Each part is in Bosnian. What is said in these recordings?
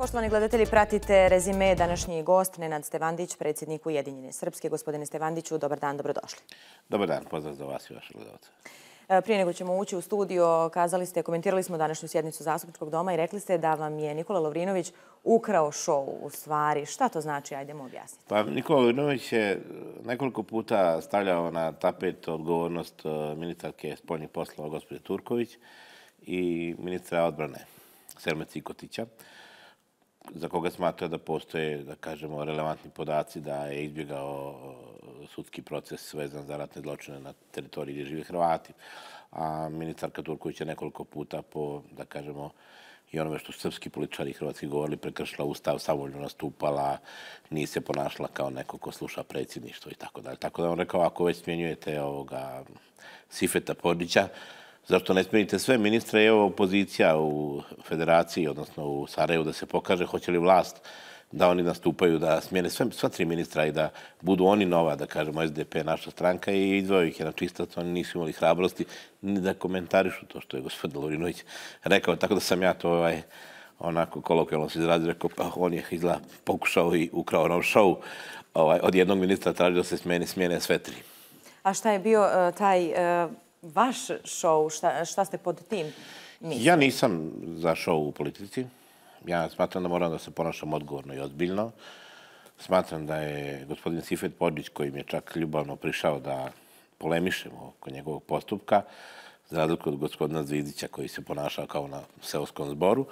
Poštovani gledatelji, pratite rezime današnji gost Nenad Stevandić, predsjednik Ujedinjene Srpske. Gospodine Stevandiću, dobar dan, dobrodošli. Dobar dan, pozdrav za vas i vaše gledalce. Prije nego ćemo ući u studio, komentirali smo današnju sjednicu Zastupničkog doma i rekli ste da vam je Nikola Lovrinović ukrao šou u stvari. Šta to znači? Ajdemo objasniti. Pa Nikola Lovrinović je nekoliko puta stavljao na tapet odgovornost ministarke spoljnih poslova gospođe Turković i ministra odbrane Selme Cikotića, za koga smatra da postoje, da kažemo, relevantni podaci da je izbjegao sudski proces vezan za ratne zločine na teritoriji gdje žive Hrvati. A ministarka Turković je nekoliko puta po, da kažemo, i onome što su srpski političari i hrvatski govorili, prekršila ustav, samovoljno nastupala, nije se ponašala kao neko ko sluša predsjedništvo i tako dalje. Tako da on rekao, ako već smjenjujete ovoga Sifeta Pordića, zašto ne smijenite sve ministre? Evo opozicija u federaciji, odnosno u Sarajevu, da se pokaže hoće li vlast da oni nastupaju, da smijene sva tri ministra i da budu oni nova, da kažemo, SDP naša stranka, i izveo ih je na čistac. Oni nisu imali hrabrosti ni da komentarišu to što je gospodin Lovrinović rekao. Tako da sam ja to onako kolokvijalno se izrazio, rekao, pa on je izgleda pokušao i ukrao nam šou. Od jednog ministra traži da se smijene sve tri. A šta je bio taj vaš šou? Šta ste pod tim mislili? Ja nisam za šou u politici. Ja smatram da moram da se ponašam odgovorno i ozbiljno. Smatram da je gospodin Sifet Pordić, koji mi je čak ljubavno prišao da polemišemo oko njegovog postupka, za razliku od gospodina Zvizdića, koji se ponašao kao na seoskom zboru,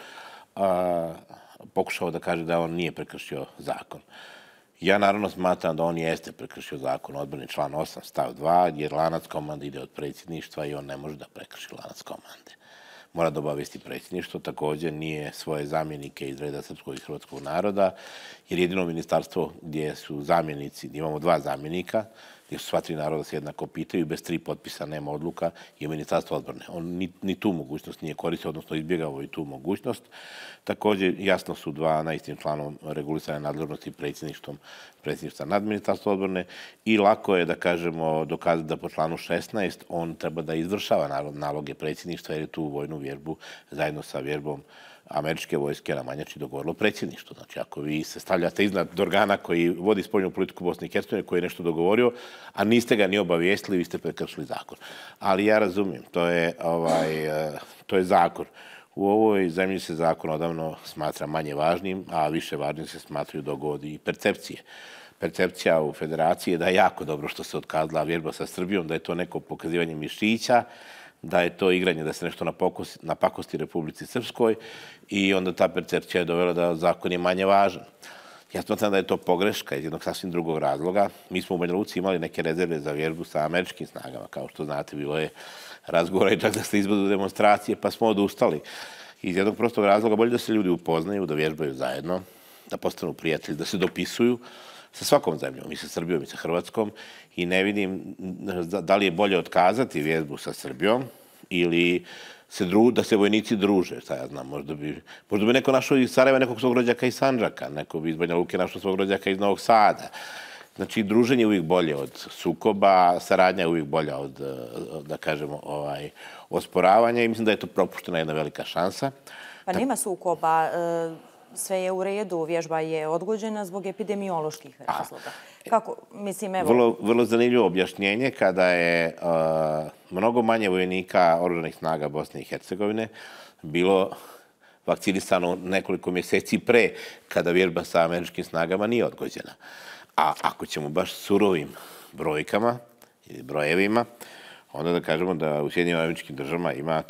pokušao da kaže da on nije prekršio zakon. Ja naravno smatram da on jeste prekršio zakon o odbrani, član 8 stav 2, jer lanac komande ide od predsjedništva i on ne može da prekrši lanac komande. Mora da obavesti predsjedništvo, također nije svoje zamjenike iz reda srpskog i hrvatskog naroda, jer jedino ministarstvo gdje su zamjenici, imamo dva zamjenika, gdje su sva tri naroda se jednako pitaju, bez tri potpisa nema odluka, je ministarstvo odbrane. On ni tu mogućnost nije koristio, odnosno izbjegao i tu mogućnost. Također jasno su dva na istim članom regulisane nadležnosti predsjedništva nad ministarstvo odbrane i lako je, da kažemo, dokazati da po članu 16 on treba da izvršava naloge predsjedništva, jer je tu vojnu vježbu zajedno sa vježbom američke vojske na Manjači dogovorilo predsjedništvo. Znači, ako vi se stavljate iznad organa koji vodi spoljnu politiku Bosne i Hercegovine, koji je nešto dogovorio, a niste ga ni obavijestili, vi ste prekršili zakon. Ali ja razumijem, to je zakon. U ovoj zemlji se zakon odavno smatra manje važnim, a više važnim se smatraju dogovori i percepcije. Percepcija u federaciji je da je jako dobro što se otkazala vježba sa Srbijom, da je to neko pokazivanje mišića, da je to igranje, da se nešto napakosti Republici Srpskoj, i onda ta percepcija je dovela da zakon je manje važan. Ja smatram da je to pogreška iz jednog sasvim drugog razloga. Mi smo u Banja Luci imali neke rezerve za vježbu sa američkim snagama. Kao što znate, bilo je razgovora i čak da se izbudu demonstracije, pa smo odustali. Iz jednog prostog razloga bolje da se ljudi upoznaju, da vježbaju zajedno, da postanu prijatelji, da se dopisuju sa svakom zemljom, i sa Srbijom i sa Hrvatskom, i ne vidim da li je bolje otkazati vježbu sa Srbijom ili da se vojnici druže, šta ja znam, možda bi neko našao iz Sarajeva nekog svog rođaka iz Sandžaka, neko bi iz Banja Luke našao svog rođaka iz Novog Sada. Znači, druženje je uvijek bolje od sukoba, saradnja je uvijek bolja od, da kažemo, osporavanja, i mislim da je to propuštena jedna velika šansa. Pa nema sukoba, sve je u redu, vježba je odgođena zbog epidemioloških razloga. Kako, mislim, evo... Vrlo zanimljivo objašnjenje, kada je mnogo manje vojnika oružanih snaga Bosne i Hercegovine bilo vakcinisano nekoliko mjeseci pre, kada vježba sa američkim snagama nije odgođena. A ako ćemo baš surovim brojkama ili brojevima, onda da kažemo da u Sjedinjenim Američkim Državama ima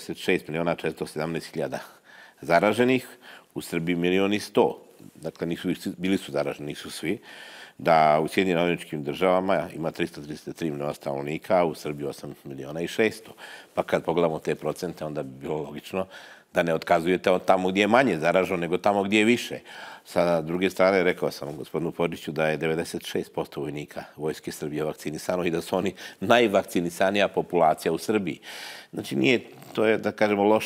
46.417.000 zaraženih, u Srbiji 1.100.000. Dakle, bili su zaraženi, nisu svi. Da u Sjedinjenim Američkim Državama ima 333 miliona stanovnika, a u Srbiji 8.600.000. Pa kad pogledamo te procente, onda bi bilo logično da ne otkazujete od tamo gdje je manje zaraženo, nego tamo gdje je više. Sa druge strane, rekao sam gospodinu Pordiću da je 96% vojnika Vojske Srbije vakcinisano i da su oni najvakcinisanija populacija u Srbiji. Znači, nije, to je, da kažemo,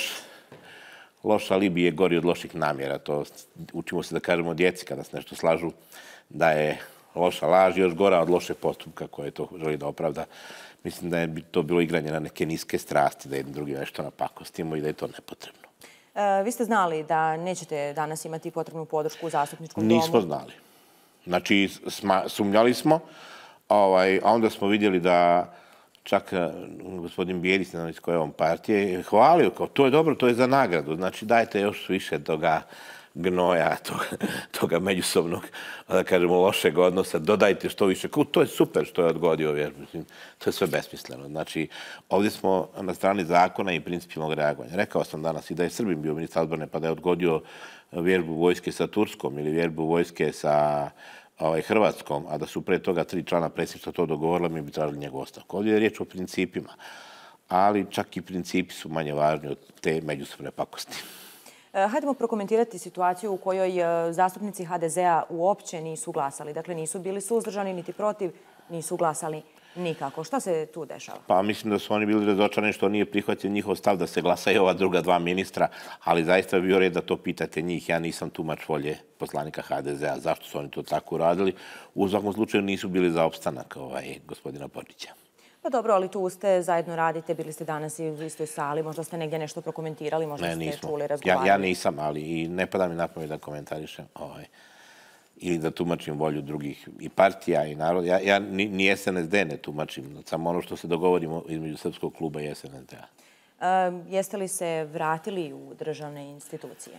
loš alibi je gori od loših namjera. To učimo se da kažemo djeci kada se nešto slažu, da je loša laž još gora od loše postupka koje to želi da opravda. Mislim da je to bilo igranje na neke niske strasti, da jedni drugi nešto napakostimo i da je to nepotrebno. Vi ste znali da nećete danas imati potrebnu podršku u zastupničkom domu? Nismo znali. Znači, sumnjali smo, a onda smo vidjeli da čak gospodin Bijelić, ne znam iz koje on partije, je hvalio kao to je dobro, to je za nagradu. Znači, dajte još više toga gnoja, toga međusobnog, da kažemo, lošeg odnosa, dodajte što više. To je super što je odgodio vježbu. To je sve besmisleno. Znači, ovdje smo na strani zakona i principijalnog reagovanja. Rekao sam danas i da je Srbin bio ministar odbrane, pa da je odgodio vježbu vojske sa Turskom ili vježbu vojske sa Hrvatskom, a da su pre toga 3 člana predsjedništva to dogovorili, mi bi tražili njegov ostavku. Ovdje je riječ o principima, ali čak i principi su manje važni od te međusobne pakosti. Hajdemo prokomentirati situaciju u kojoj zastupnici HDZ-a uopće nisu glasali. Dakle, nisu bili suzdržani niti protiv, nisu glasali nikako. Šta se tu dešava? Pa mislim da su oni bili razočarani što nije prihvatio njihov stav da se glasaju ova druga 2 ministra, ali zaista bi bio red da to pitate njih. Ja nisam tumač volje poslanika HDZ-a. Zašto su oni to tako uradili? U svakom slučaju nisu bili za opstanak gospodina Podžića. Pa dobro, ali tu ste, zajedno radite, bili ste danas i u istoj sali, možda ste negdje nešto prokomentirali, možda ste čuli, razgovarali. Ja nisam, ali i ne pada mi na pamet da komentarišem ili da tumačim volju drugih i partija i naroda. Ja ni SNSD ne tumačim, samo ono što se dogovorimo između Srpskog kluba i SNSD-a. Jeste li se vratili u državne institucije?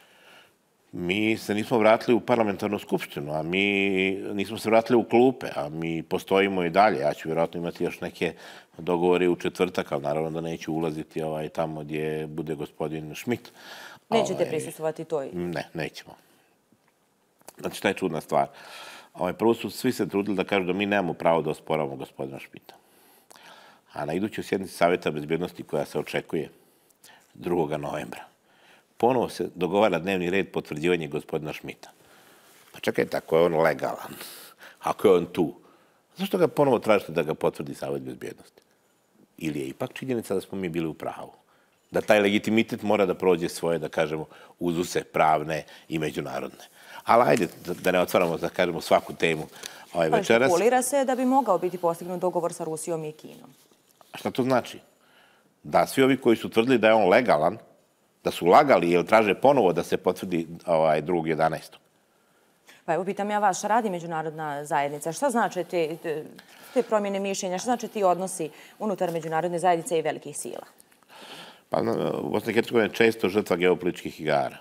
Mi se nismo vratili u parlamentarnu skupštinu, a mi nismo se vratili u klupe, a mi postojimo i dalje. Ja ću vjerojatno imati još neke dogovore u četvrtak, ali naravno da neću ulaziti tamo gdje bude gospodin Schmidt. Nećete prisustvovati toj? Ne, nećemo. Znači, to je čudna stvar. Prvo su svi se trudili da kažu da mi nemamo pravo da osporavamo gospodina Schmidta. A na idućoj sjednici Savjeta bezbjednosti koja se očekuje 2. novembra, ponovo se dogovara dnevni red potvrđivanje gospodina Schmidta. Pa čekajte, ako je on legalan, ako je on tu, zašto ga ponovo tražite da ga potvrdi Savjet bezbjednosti? Ili je ipak činjenica da smo mi bili u pravu? Da taj legitimitet mora da prođe svoje, da kažemo, uzuse pravne i međunarodne. Ali ajde, da ne otvaramo, da kažemo, svaku temu večeras. Špekulira se da bi mogao biti postignut dogovor sa Rusijom i Kinom. A šta to znači? Da svi ovi koji su tvrdili da je on legalan, da su lagali ili traže ponovo da se potvrdi 2.11. Pa evo, pitam ja vas, šta radi međunarodna zajednica? Šta znači te promjene mišljenja? Šta znači ti odnosi unutar međunarodne zajednice i velikih sila? Pa Bosna i Hercegovina je često žrtva geopolitičkih igara.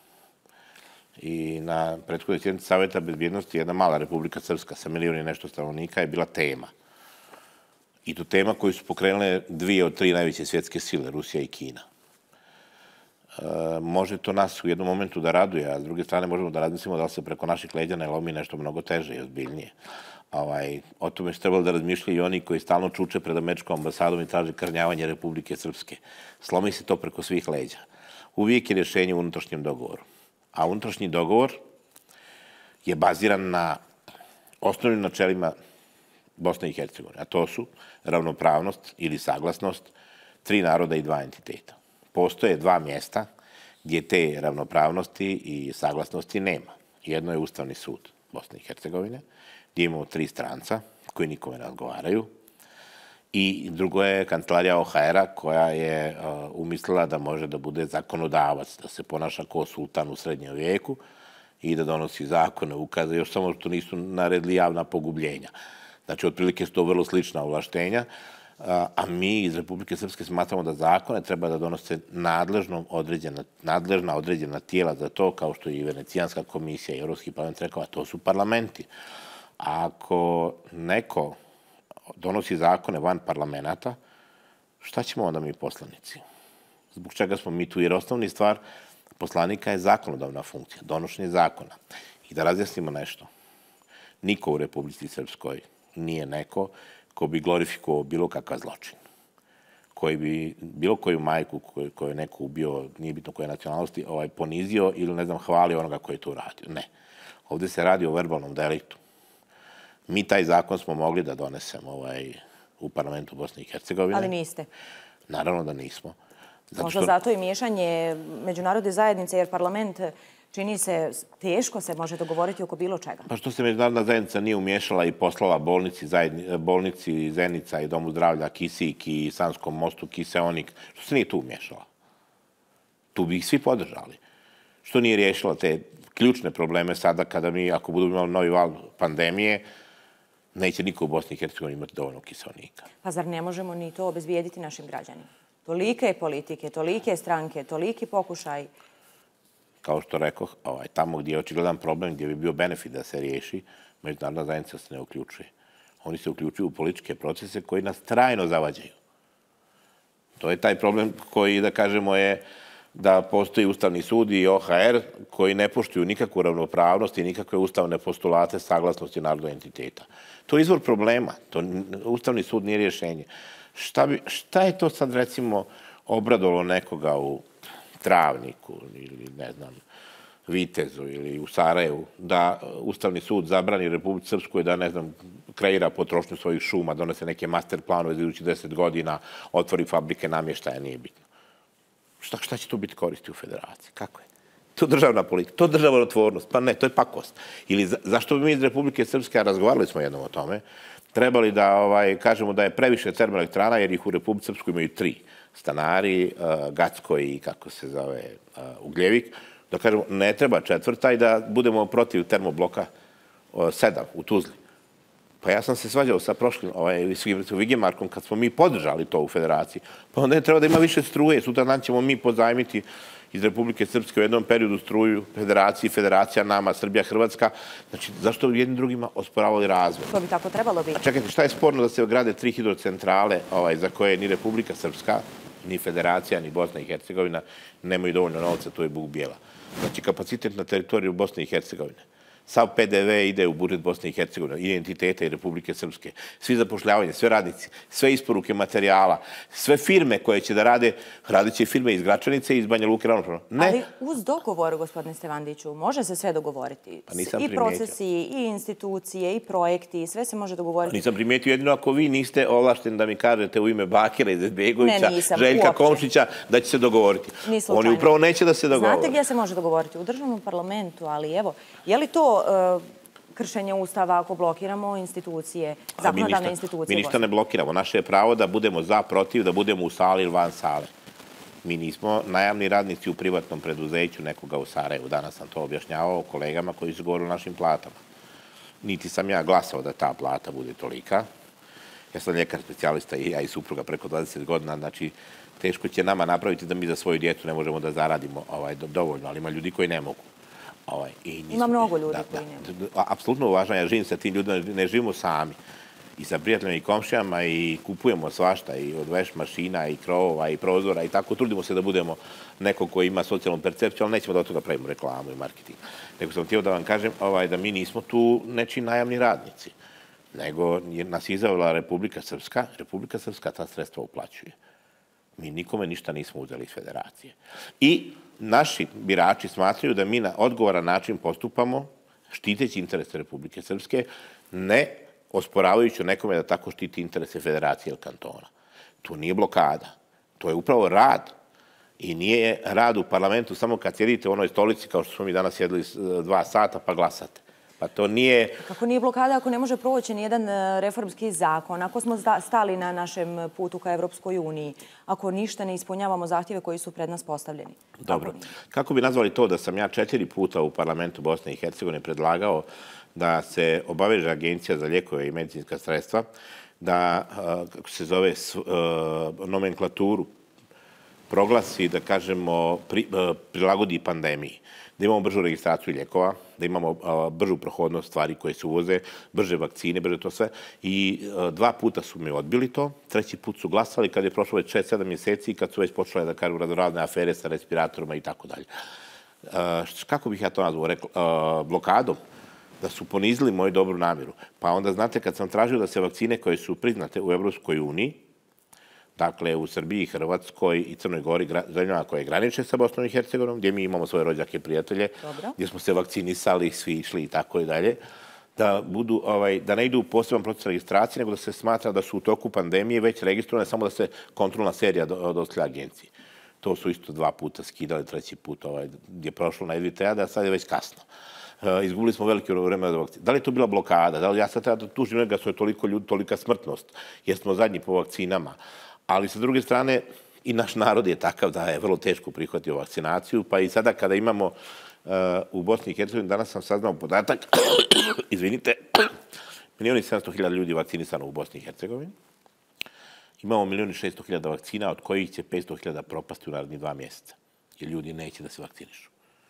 I na prethodnoj sjednici Savjeta bezbjednosti jedna mala Republika Srpska sa 1 milion i nešto stanovnika je bila tema. I to tema koju su pokrenule 2 od 3 najveće svjetske sile, Rusija i Kina. Može to nas u jednom momentu da raduje, a s druge strane možemo da razmislimo da li se preko naših leđa ne lomi nešto mnogo teže i ozbiljnije. O tome što trebalo da razmišljaju i oni koji stalno čuče pred američkom ambasadom i traže kažnjavanje Republike Srpske. Slomi se to preko svih leđa. Uvijek je rješenje u unutrašnjem dogovoru. A unutrašnji dogovor je baziran na osnovnim načelima Bosne i Hercegovine, a to su ravnopravnost ili saglasnost 3 naroda i 2 entiteta. Postoje 2 mjesta gdje te ravnopravnosti i saglasnosti nema. Jedno je Ustavni sud Bosne i Hercegovine, gdje imamo 3 stranca koji nikome ne odgovaraju, i drugo je kancelarija OHR-a koja je umislila da može da bude zakonodavac, da se ponaša kao sultan u srednjem vijeku i da donosi zakone, ukaze, još samo što nisu naredili javna pogubljenja. Znači, otprilike su to vrlo slična ovlaštenja, a mi iz Republike Srpske smatramo da zakone treba da donose nadležna određena tijela za to, kao što je i Venecijanska komisija i Evropski parlament rekao, a to su parlamenti. Ako neko donosi zakone van parlamenta, šta ćemo onda mi poslanici? Zbog čega smo mi tu? Jer osnovni stvar poslanika je zakonodavna funkcija, donošenje zakona. I da razjasnimo nešto. Niko u Republici Srpskoj nije neko ko bi glorifikovao bilo kakav zločin. Koji bi bilo koju majku koju je neko ubio, nije bitno koje nacionalnosti, ponizio ili, ne znam, hvalio onoga koji je to uradio. Ne. Ovdje se radi o verbalnom deliktu. Mi taj zakon smo mogli da donesemo u parlamentu Bosne i Hercegovine. Ali niste? Naravno da nismo. Možda zato i miješanje međunarodne zajednice, jer parlament čini se teško se može dogovoriti oko bilo čega. Pa što se međunarodna zajednica nije umiješala i poslala bolnici Zenica i Domu zdravlja Kisik i Sanskom mostu Kiseonik, što se nije tu umiješala? Tu bi ih svi podržali. Što nije riješila te ključne probleme sada kada mi, ako budemo imali novi val pandemije, neće niko u Bosni i Hercegovini imati dovoljno kiseonika. Pa zar ne možemo ni to obezbijediti našim građanima? Tolike politike, tolike stranke, toliki pokušaj. Kao što rekoh, tamo gdje je očigledan problem, gdje bi bio benefit da se riješi, međunarodna zajednica se ne uključuje. Oni se uključuju u političke procese koji nas trajno zavađaju. To je taj problem koji, da kažemo, je da postoji Ustavni sud i OHR koji ne poštuju nikakvu ravnopravnost i nikakve ustavne postulate saglasnosti narodnog entiteta. To je izvor problema. Ustavni sud nije rješenje. Šta je to sad, recimo, obradovalo nekoga u Travniku ili, ne znam, Vitezu ili u Sarajevu, da Ustavni sud zabrani Republici Srpskoj da, ne znam, kreira potrošnju svojih šuma, donese neke master planove za idućih 10 godina, otvori fabrike namještaja, nije bitno. Šta će tu biti koristi u federaciji? Kako je? To je državna politika, to je državotvornost. Pa ne, to je pakost. Ili zašto bi mi iz Republike Srpske, razgovarali smo jednom o tome, trebali da kažemo da je previše termoelektrana, jer ih u Republici Srpskoj imaju 3. Stanari, Gacko i, kako se zove, Ugljevik. Da kažemo, ne treba 4. i da budemo protiv termobloka 7 u Tuzli. Pa ja sam se svađao sa prošlim Vigemarkom kad smo mi podržali to u federaciji. Pa onda je treba da ima više struje. Sutra dan ćemo mi pozajmiti iz Republike Srpske u jednom periodu struju federaciji, federacija nama, Srbija, Hrvatska. Znači, zašto bi jednim drugima osporavali razvoj? To bi tako trebalo biti. A čekajte, šta je sporno da se grade 3 hidrocentrale za koje ni Republika Srpska, ni federacija, ni Bosna i Hercegovina nemaju dovoljno novca, to je Bug Bijela. Znači, kapacitet na teritoriju Bosne i Hercegovine. Sav PDV ide u budžet Bosne i Hercegovine, identiteta i Republike Srpske. Svi zapošljavanje, sve radnici, sve isporuke materijala, sve firme koje će da rade, radit će firme iz Gračanice i iz Banja Luke ravnopravno. Ne. Ali uz dogovor, gospodine Stevandiću, može se sve dogovoriti. I procesi, i institucije, i projekti, i sve se može dogovoriti. Nisam primijetio jedino ako vi niste ovlašteni da mi kažete u ime Bakira Izetbegovića, Željka Komšića, da će se dogovoriti. Oni upravo neće da se dogovore. Znate gdje se može dogovoriti? U državnom parlamentu, ali evo, je li to kršenje Ustava ako blokiramo institucije, zakonodavne institucije? Mi ništa ne blokiramo. Naše je pravo da budemo za, protiv, da budemo u sali ili van sale. Mi nismo najamni radnici u privatnom preduzeću nekoga u Sarajevu. Danas sam to objašnjavao kolegama koji su govorili o našim platama. Niti sam ja glasao da ta plata bude tolika. Ja sam ljekar specijalista i ja i supruga preko 20 godina, znači teško će nama napraviti da mi za svoju djecu ne možemo da zaradimo dovoljno, ali ima ljudi koji ne mogu. Ima mnogo ljudi koji ne. Apsolutno uvažam, ja živim sa tim ljudima, ne živimo sami. I sa prijateljima i komšijama i kupujemo svašta i od veš mašina i krovova i prozora i tako. Trudimo se da budemo neko koji ima socijalnu percepciju, ali nećemo da od toga pravimo reklamu i marketing. Nego sam htio da vam kažem da mi nismo tu nečiji najamni radnici, nego nas izabrala Republika Srpska. Republika Srpska ta sredstva uplaćuje. Mi nikome ništa nismo uzeli iz federacije. I naši birači smatraju da mi na odgovoran način postupamo štiteći interese Republike Srpske, ne osporavajući nekome da tako štiti interese federacije ili kantona. To nije blokada. To je upravo rad. I nije rad u parlamentu samo kad sjedite u onoj stolici kao što smo mi danas sjedili 2 sata pa glasate. Pa to nije... Kako nije blokada ako ne može proći nijedan reformski zakon, ako smo stali na našem putu ka Evropskoj uniji, ako ništa ne ispunjavamo zahtjeve koji su pred nas postavljeni? Dobro. Kako bi nazvali to da sam ja 4 puta u parlamentu Bosne i Hercegovine predlagao da se obaveže Agencija za lijekove i medicinska sredstva, da, kako se zove, nomenklaturu proglasi, da kažemo, prilagodi pandemiji. Da imamo bržu registraciju lijekova, da imamo bržu prohodnost stvari koje se uvoze, brže vakcine, brže to sve. I 2 puta su mi odbili to, 3. put su glasali kad je prošlo već 6-7 mjeseci i kad su već počele, da kažu, razne afere sa respiratorima i tako dalje. Kako bih ja to nazvao? Blokadom. Da su ponizili moju dobru namjeru. Pa onda, znate, kad sam tražio da se vakcine koje su priznate u Evropskoj uniji, dakle u Srbiji, Hrvatskoj i Crnoj Gori, zemljama koje graniče sa Bosnom i Hercegovinom, gdje mi imamo svoje rođake i prijatelje, gdje smo se vakcinisali, svi išli i tako i dalje, da ne idu u poseban proces registracije, nego da se smatra da su u toku pandemije već registrovane, samo da se kontrolna serija dostavlja agenciji. To su isto 2 puta skidali, 3. put gdje je prošlo na EDTA, da sad je već kasno. Izgubili smo veliko vreme od vakcine. Da li je to bila blokada? Da li ja sad treba da tužim njega što je toliko ljudi, tolika smrtnost? Jer smo zadnji po vakcinama. Ali sa druge strane, I naš narod je takav da je vrlo teško prihvatio vakcinaciju, pa i sada kada imamo u Bosni i Hercegovini, danas sam saznao podatak, izvinite, 1.700.000 ljudi vakcinisano u Bosni i Hercegovini. Imamo 1.600.000 vakcina, od kojih će 500.000 propasti u narednih 2 mjeseca. Jer ljudi neće da se vakcinišu.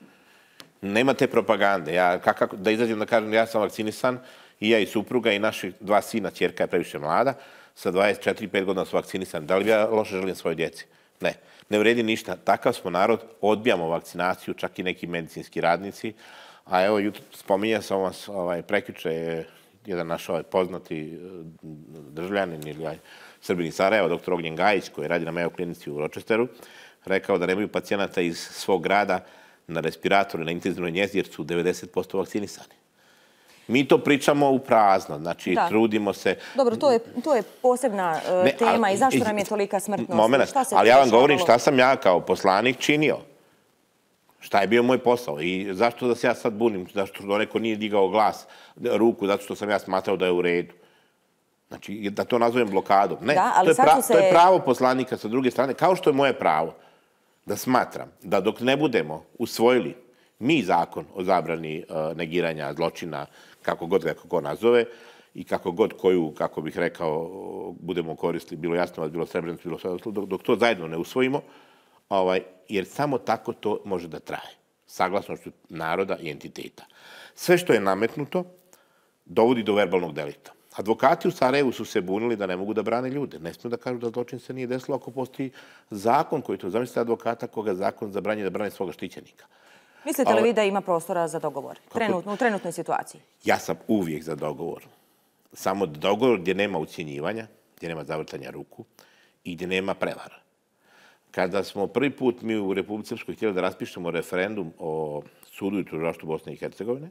Nema te propagande. Da izađem da kažem ja sam vakcinisan, i ja i supruga i naši 2 sina, ćerka je previše mlada, sa 24-5 godina su vakcinisani. Da li ja loše želim svoje djeci? Ne. Ne vredi ništa. Takav smo narod, odbijamo vakcinaciju, čak i neki medicinski radnici. A evo, spominja sam vas, prekjuče je jedan naš poznati državljanin ili Srbin iz Sarajeva, dr. Ognjen Gajić, koji radi na Mayo klinici u Rochesteru, rekao da nemaju pacijenata iz svog grada na respiratoru, na intenzivnoj njezi, jer su 90% vakcinisani. Mi to pričamo u prazno, znači trudimo se... Dobro, to je posebna tema i zašto nam je tolika smrtnost? Moment, ali ja vam govorim šta sam ja kao poslanik činio. Šta je bio moj posao i zašto da se ja sad bunim, zašto neko nije digao glas, ruku, zato što sam ja smatrao da je u redu. Znači, da to nazovem blokadom. Ne, to je pravo poslanika sa druge strane, kao što je moje pravo da smatram da dok ne budemo usvojili mi zakon o zabrani negiranja zločina, kako god ga ko nazove, i kako god koju, kako bih rekao, budemo koristili, bilo Jasnovac, bilo Srebrenica, bilo sve, dok to zajedno ne usvojimo, jer samo tako to može da traje, saglasnošću naroda i entiteta. Sve što je nametnuto dovodi do verbalnog delikta. Advokati u Sarajevu su se bunili da ne mogu da brane ljude. Ne smiju da kažu da zločin se nije desilo ako postoji zakon koji to zamislite advokata koga zakon zabranje da brane svoga štićenika. Mislite li vi da ima prostora za dogovor u trenutnoj situaciji? Ja sam uvijek za dogovor. Samo dogovor gdje nema ucjenjivanja, gdje nema zavrtanja ruku i gdje nema prevara. Kada smo prvi put mi u Republici Srpskoj htjeli da raspišemo referendum o sudu i tužilaštvu Bosne i Hercegovine,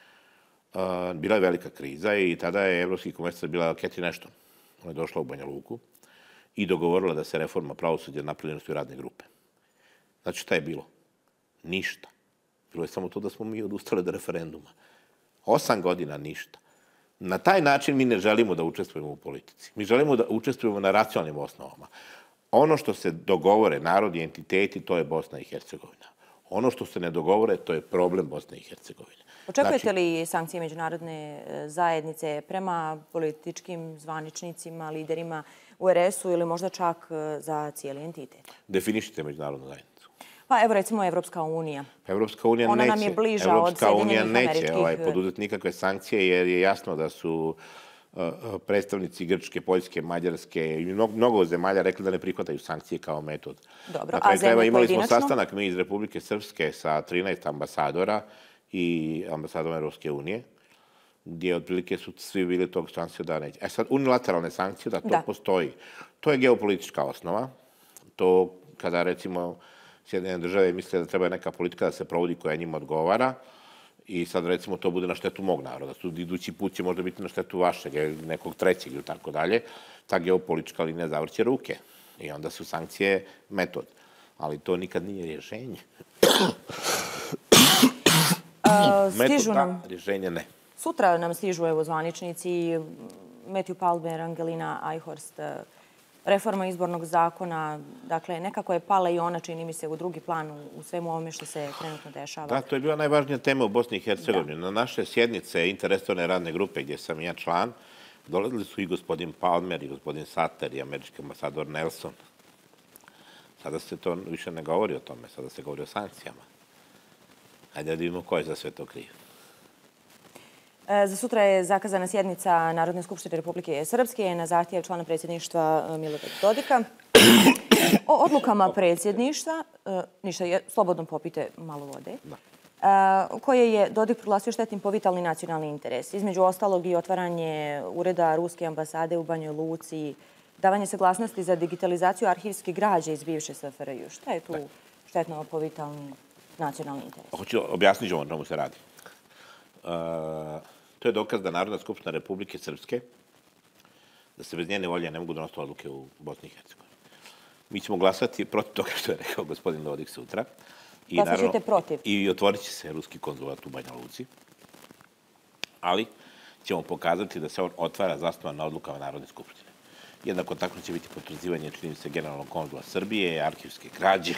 bila je velika kriza i tada je Evropski komesar bila Catherine Ashton. Ona je došla u Banja Luku i dogovorila da se reforma pravosuđa napravljena su radne grupe. Znači šta je bilo? Ništa. Bilo je samo to da smo mi odustali od referenduma. 8 godina ništa. Na taj način mi ne želimo da učestvujemo u politici. Mi želimo da učestvujemo na racionalnim osnovama. Ono što se dogovore narodi i entiteti, to je Bosna i Hercegovina. Ono što se ne dogovore, to je problem Bosne i Hercegovine. Očekujete li sankcije međunarodne zajednice prema političkim zvaničnicima, liderima u RS-u ili možda čak za cijeli entitet? Definišite međunarodnu zajednicu. Pa evo recimo Evropska unija. Evropska unija neće. Ona nam je bliža od Sjedinjenih Američkih. Evropska unija neće poduzeti nikakve sankcije jer je jasno da su predstavnici Grčke, Poljske, Mađarske i mnogo zemalja rekli da ne prihvataju sankcije kao metod. Dobro, a zemlje pojedinačno? Imali smo sastanak mi iz Republike Srpske sa 13 ambasadora i ambasadom Evropske unije, gdje otprilike su svi bili tog sankcija da neće. E sad, unilateralne sankcije, da to postoji. To je geopolitička osnova. To kada, recimo, Sjedinjene države misle da treba neka politika da se provodi koja njima odgovara i sad, recimo, to bude na štetu mog naroda. Idući put će možda biti na štetu vašeg ili nekog trećeg ili tako dalje. Ta geopolitička linija zavrće ruke i onda su sankcije metod. Ali to nikad nije rješenje. Stižu nam... Rješenje ne. Sutra nam stižu evo zvaničnici Matthew Palmer, Angelina Eichhorst, reforma izbornog zakona. Dakle, nekako je pala i ona, čini mi se, u drugi plan u svemu ovome što se trenutno dešava. Da, to je bila najvažnija tema u Bosni i Hercegovini. Na naše sjednice interresorne radne grupe, gdje sam ja član, dolazili su i gospodin Palmer, i gospodin Satter, i američki ambasador Nelson. Sada se to više ne govori o tome, sada se govori o sankcijama. Hajde da vidimo ko je za sve to kriv. Za sutra je zakazana sjednica Narodne skupštine Republike Srpske na zahtjev člana predsjedništva Milorada Dodika. O odlukama predsjedništva, ništa, slobodno popite malo vode, koje je Dodik proglasio štetnim po vitalni nacionalni interes. Između ostalog i otvaranje ureda Ruske ambasade u Banjoj Luci, davanje saglasnosti za digitalizaciju arhivske građe iz bivše SFRJ. Šta je tu štetno po vitalni nacionalni interes? Hoću objasniti o čemu se radi. To je dokaz da Narodna skupština Republike Srpske, da se bez njene volje ne mogu donositi odluke u Bosni i Hercegovini. Mi ćemo glasati protiv toga što je rekao gospodin Dodik sutra. Glasaćete protiv? I otvorit će se ruski konzulat u Banja Luci. Ali ćemo pokazati da se on otvara zasnovan na odlukama Narodne skupštine. Jednako tako će biti potraživanje, čini se, generalnog konzula Srbije, arhivske građe.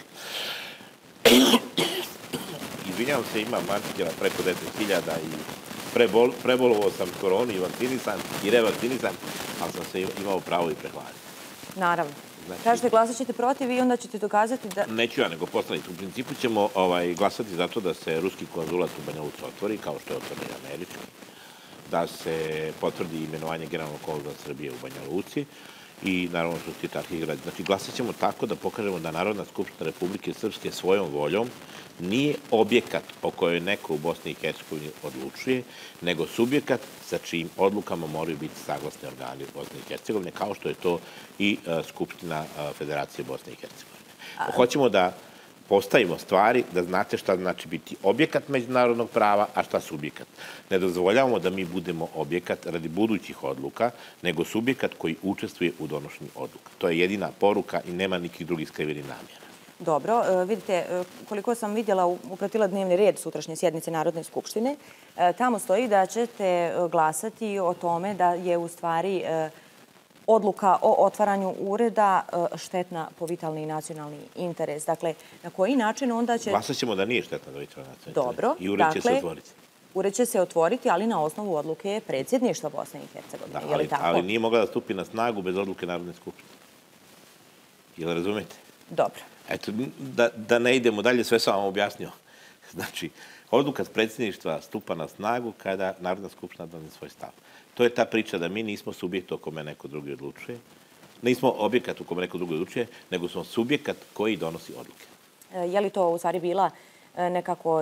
Izvinjavam se, imam antikena preko 10.000 i prebolovao sam koronu i vakcinisan i revakcinisan, ali sam se imao pravo i prehladiti. Naravno. Kažete, glasat ćete protiv i onda ćete dokazati da... Neću ja, nego poslanici. U principu ćemo glasati za to da se ruski konzulat u Banja Luci otvori, kao što je otvoreno i američki, da se potvrdi imenovanje generalnog konzula Srbije u Banja Luci i naravno što se tiče arhivske građe. Znači, glasat ćemo tako da pokažemo da Narodna skupština Republike Srpske svojom voljom nije objekat o kojoj neko u Bosni i Hercegovini odlučuje, nego subjekat sa čijim odlukama moraju biti saglasni organi Bosne i Hercegovine, kao što je to i Skupština Federacije Bosne i Hercegovine. Hoćemo da postavimo stvari, da znate šta znači biti objekat međunarodnog prava, a šta subjekat. Ne dozvoljavamo da mi budemo objekat radi budućih odluka, nego subjekat koji učestvuje u donošenju odluka. To je jedina poruka i nema nikih drugih skrivenih namjera. Dobro, vidite, koliko sam vidjela, upratila dnevni red sutrašnje sjednice Narodne skupštine, tamo stoji da ćete glasati o tome da je u stvari odluka o otvaranju ureda štetna po vitalni nacionalni interes. Dakle, na koji način onda će... Glasat ćemo da nije štetna po vitalni nacionalni interes. Dobro, i ured će se otvoriti. Ured će se otvoriti, ali na osnovu odluke predsjedništva Bosne i Hercegovine. Je li tako? Ali nije mogla da stupi na snagu bez odluke Narodne skupštine. Jel razumete? Dobro. Eto, da ne idemo dalje, sve sam vam objasnio. Znači, odluka predsjedništva stupa na snagu kada Narodna skupština donese svoj stav. To je ta priča da mi nismo subjekt o kome neko drugi odlučuje, nismo objekat u kome neko drugi odlučuje, nego smo subjekat koji donosi odluke. Je li to u stvari bila nekako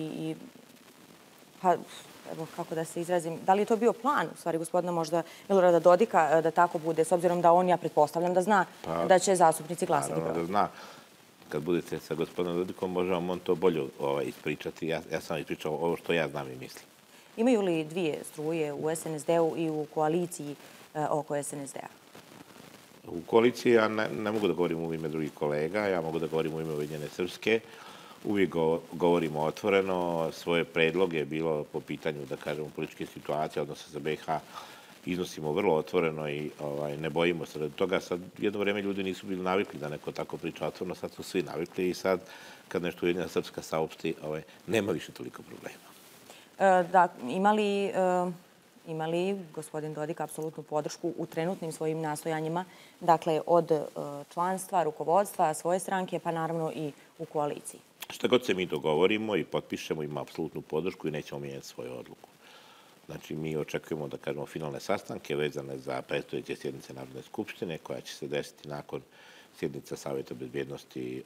pa, evo, kako da se izrazim, da li je to bio plan, u stvari, gospodina možda Milorada Dodika, da tako bude, s obzirom da on, ja pretpostavljam, da zna da će zastupnici glasati protiv? Naravno da zna. Kad budete sa gospodinom Dodikom, može vam on to bolje ispričati. Ja sam ispričao ovo što ja znam i mislim. Imaju li dvije struje u SNSD-u i u koaliciji oko SNSD-a? U koaliciji ja ne mogu da govorim u ime drugih kolega, ja mogu da govorim u ime Ujedinjene Srpske. Uvijek govorimo otvoreno, svoje predloge bilo po pitanju, da kažemo, političke situacije, odnosno sa BiH, iznosimo vrlo otvoreno i ne bojimo se od toga. Sad jedno vreme ljudi nisu bili navikli da neko tako priča otvoreno, sad su svi navikli i sad kad nešto Ujedinjena Srpska saopšti, nema više toliko problema. Da, ima li gospodin Dodik apsolutnu podršku u trenutnim svojim nastojanjima, dakle od članstva, rukovodstva, svoje stranke, pa naravno i u koaliciji? Šta god se mi dogovorimo i potpišemo, ima apsolutnu podršku i nećemo mijenjati svoju odluku. Znači, mi očekujemo, da kažemo, finalne sastanke vezane za predstojeće sjednice Narodne skupštine, koja će se desiti nakon sjednica Savjeta bezbjednosti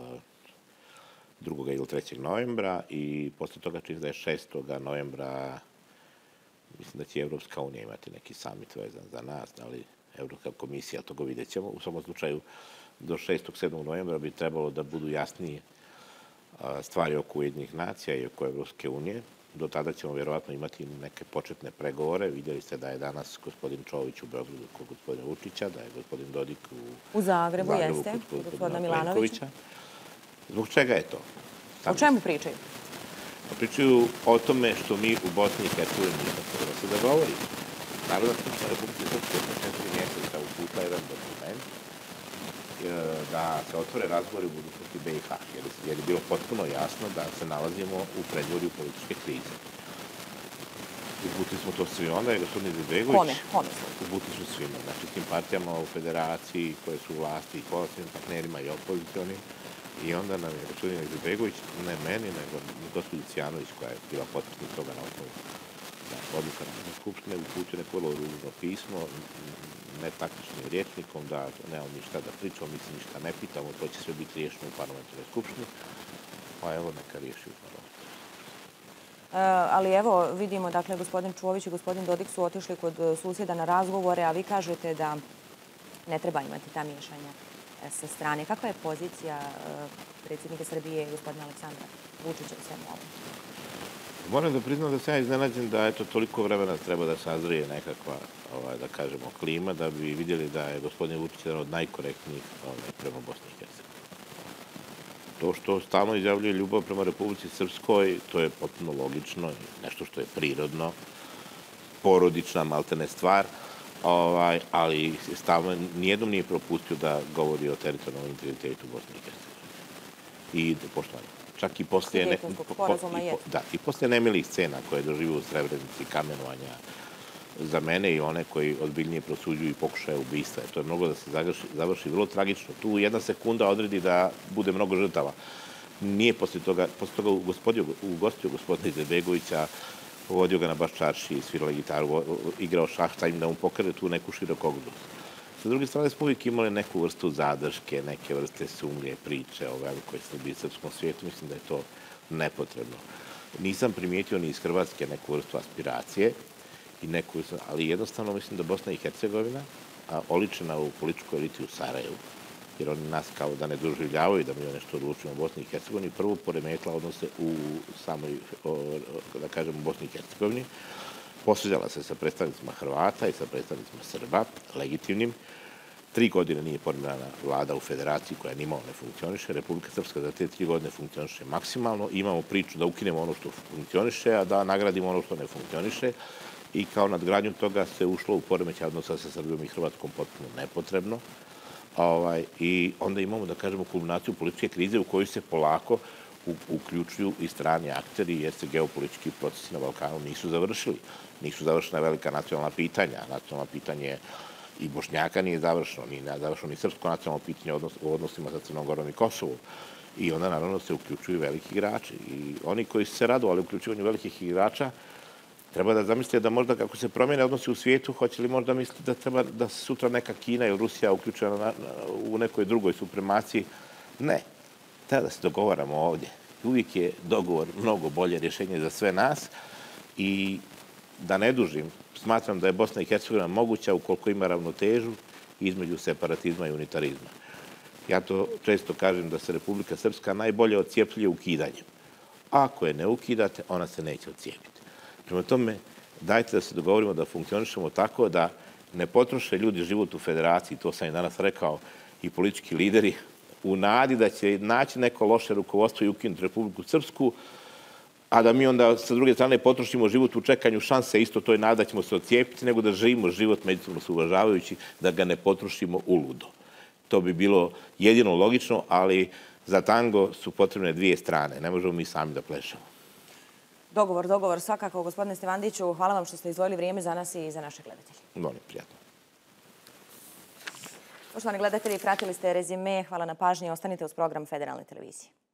2. ili 3. novembra i posle toga čini da je 6. novembra, mislim da će Evropska unija imati neki samit vezan za nas, ali Evropska komisija, toga vidjet ćemo. U svakom slučaju, do 6. 7. novembra bi trebalo da budu jasnije stvari oko Ujedinjenih nacija i oko Evropske unije. Do tada ćemo vjerovatno imati neke početne pregovore. Vidjeli ste da je danas gospodin Čović u Beogradu kod gospodina Vučića, da je gospodin Dodik u Zagrebu, jeste, kod gospodina Milanovića. Zbog čega je to? O čemu pričaju? Pričaju o tome što mi u Bosni i Hercegovini nismo da se dogovorimo. Narodna skupština Republike Srpske je 4 mjeseca uputila jedan dokument da se otvore razgovori u budućnosti BiH, jer je bilo potpuno jasno da se nalazimo u predvorju političke krize. Uputili smo to svi onda, je gospodin Izetbegović. Kome? Uputili smo svima, znači tim partijama u federaciji koje su u vlasti i koalicijnim partnerima i opozicionim. I onda nam je gospodin Izetbegović, ne meni, nego gospodin Cijanović, koja je bila potpisnik toga na osnovu odluka Narodne skupštine, uputio neko vrlo ružno pismo, netaktičnim rječnikom, da nemamo ništa da pričamo, mi se ništa ne pitamo, to će sve biti riješeno u parlamentarnoj skupštini, pa evo neka riješi u parlamentarnoj skupštini. Ali evo, vidimo, dakle, gospodin Čović i gospodin Dodik su otišli kod susjeda na razgovore, a vi kažete da ne treba imati ta miješanja sa strane. Kakva je pozicija predsjednika Srbije i gospodina Aleksandra Vučića u svemu ovom? Moram da priznam da sam ja iznenađen da toliko vremena treba da sazrije nekakva, da kažemo, klima, da bi vidjeli da je gospodin Vučić jedan od najkorektnijih prema Bosni i Hercegovini. To što stalno izjavljuje ljubav prema Republici Srpskoj, to je potpuno logično, nešto što je prirodno, porodična maltene stvar, ali stavno nijednom nije propustio da govori o teritorijalnom integritetu Bosne i Hercegovine. I poštovanje. Čak i poslije i poslije nemilih scena koje doživio u Srebrenici, kamenovanja za mene i one koji odbiljnije prosuđuju i pokušaje ubistva. To je mnogo da se završi vrlo tragično. Tu jedna sekunda odredi da bude mnogo žrtava. Nije poslije toga ugostio gospodina Izetbegovića, vodio ga na Baščarši, svirala gitaru, igrao šah, da mu pokaže tu neku širokogledost. Sa druge strane smo uvijek imali neku vrstu zadrške, neke vrste sumnje, priče o velikoj Srbiji i srpskom svijetu. Mislim da je to nepotrebno. Nisam primijetio ni iz Hrvatske neku vrstu aspiracije, ali jednostavno mislim da Bosna i Hercegovina, oličena u političkoj eliti u Sarajevu, jer oni nas kao da ne doživljavaju da mi nešto odlučimo u Bosni i Hercegovini, prvo poremetila odnose u samoj, da kažemo, Bosni i Hercegovini, posveđala se sa predstavnicima Hrvata i sa predstavnicima Srba, legitimnim. 3 godine nije formirana vlada u federaciji koja nimalo ne funkcioniše. Republika Srpska za te 3 godine funkcioniše maksimalno. Imamo priču da ukinemo ono što funkcioniše, a da nagradimo ono što ne funkcioniše. I kao nadgradnju toga se ušlo u poremećaj odnosa sa Srbijom i Hrvatskom potpuno nepotrebno. I onda imamo, da kažemo, kulminaciju političke krize u kojoj se polako uključuju i strani akteri, jer se geopolitički procesi na Balkanu nisu završili. Nisu završena velika nacionalna pitanja. Nacionalno pitanje i Bošnjaka nije završeno, nije završeno ni srpsko nacionalno pitanje u odnosima sa Crnom Gorom i Kosovom. I onda, naravno, se uključuju veliki igrači. I oni koji su se radovali uključivanju velikih igrača, treba da zamislite da možda kako se promijene odnosi u svijetu, hoće li možda misliti da treba da se sutra neka Kina ili Rusija uključena u nekoj drugoj supremaciji. Ne. Treba da se dogovaramo ovdje. Uvijek je dogovor mnogo bolje rješenje za sve nas i da ne dužim, smatram da je Bosna i Hercegovina moguća ukoliko ima ravnotežu između separatizma i unitarizma. Ja to često kažem da se Republika Srpska najbolje odcijepljuje ukidanjem. Ako je ne ukidate, ona se neće odcijepiti. Prema tome, dajte da se dogovorimo da funkcionišemo tako da ne potroše ljudi život u federaciji, to sam i danas rekao, i politički lideri, u nadi da će naći neko loše rukovodstvo i ukinuti Republiku Srpsku, a da mi onda sa druge strane potrošimo život u čekanju šanse, isto to je nada da ćemo se odcijepiti, nego da živimo život međusobno se uvažavajući, da ga ne potrošimo uludo. To bi bilo jedino logično, ali za tango su potrebne 2 strane. Ne možemo mi sami da plešemo. Dogovor svakako. Gospodine Stevandiću, hvala vam što ste izdvojili vrijeme za nas i za naše gledatelje. Molim, prijatno. Poštovani gledatelji, pratili ste Rezime. Hvala na pažnji. Ostanite uz program Federalne televizije.